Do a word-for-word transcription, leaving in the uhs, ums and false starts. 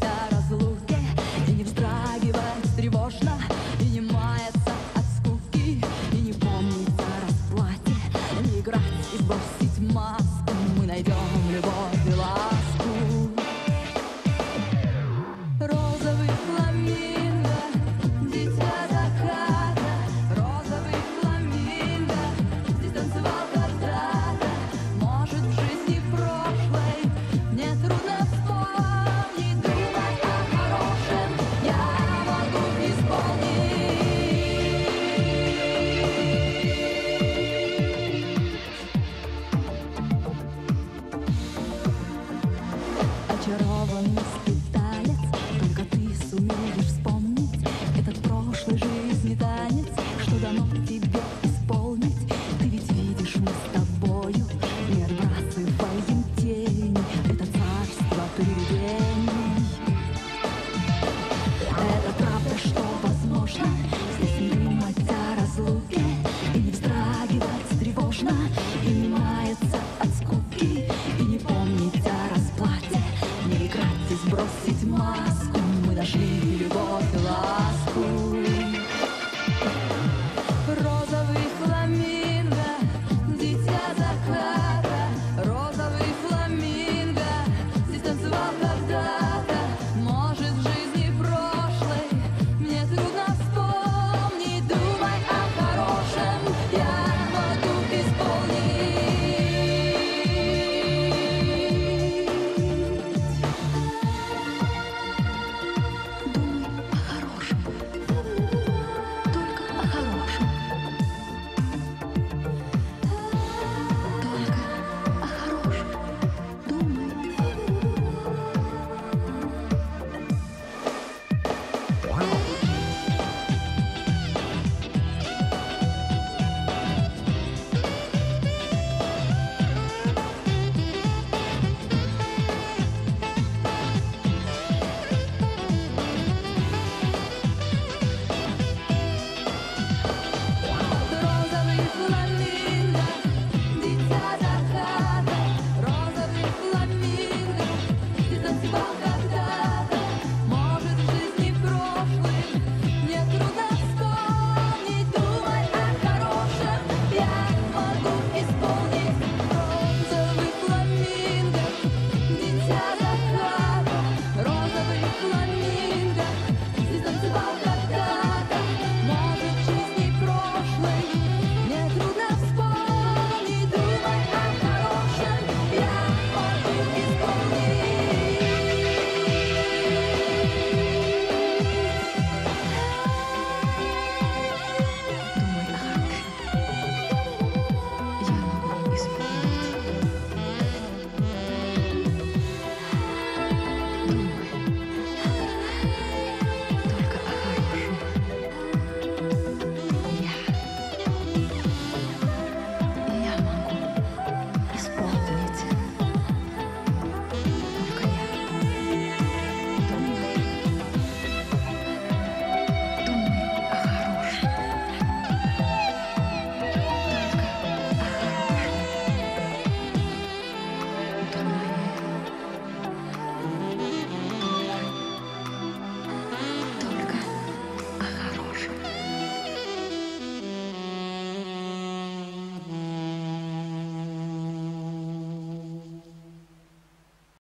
о разлуке, и не вздрагивать тревожно, и не маяться от скуки, и не помнить о расплате, не играть и сбросить маску. Мы найдем любовь и ласку. Розовый фламинго, дитя заката, розовый фламинго, здесь танцевал когда-то. Может, в жизни прошлой мне трудно вспомнить, думать о хорошем я могу исполнить. Очарованный скиталец, только ты сумеешь вспомнить этот прошлый жизни танец, что дано тебе исполнить. Ты ведь видишь, мы с тобою не отбрасываем тени, это царство привидений. Это правда, что возможно здесь не думать о разлуке, и не вздрагивать тревожно, и не маяться от скуки, и не помнить о расплате, не играть и сбросить маску. Мы нашли любовь и